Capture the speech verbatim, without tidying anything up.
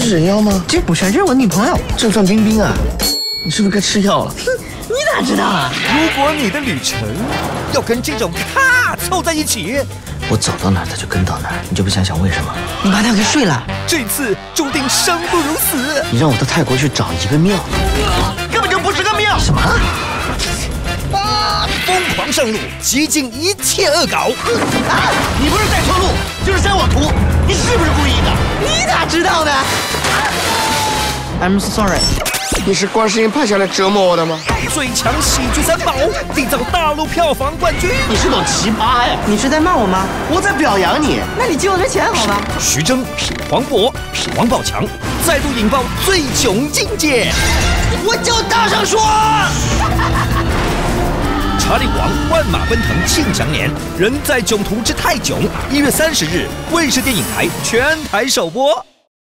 是人妖吗？ 这不是，这是我女朋友正范冰冰啊！你是不是该吃药了？ 你哪知道啊？ 如果你的旅程要跟这种咖凑在一起， 我走到哪儿他就跟到哪儿，你就不想想为什么？ 你把他给睡了， 这次注定生不如死。 你让我到泰国去找一个庙， 根本就不是个庙。 什么？ 疯狂上路，极尽一切恶搞。 啊！你不是带错路，就是删我图，你是不是故意的？ 你咋知道的 ？I'm sorry。 你是观世音派下来折磨我的吗？ 最强喜剧三宝缔造大陆票房冠军。 你是种奇葩呀！ 你是在骂我吗？ 我在表扬你。 那你借我点钱好吗？ 徐峥、黄渤、王宝强再度引爆最囧境界。 我就大声说。 查理王万马奔腾庆祥年，人在囧途之泰囧，一月三十日，卫视电影台全台首播。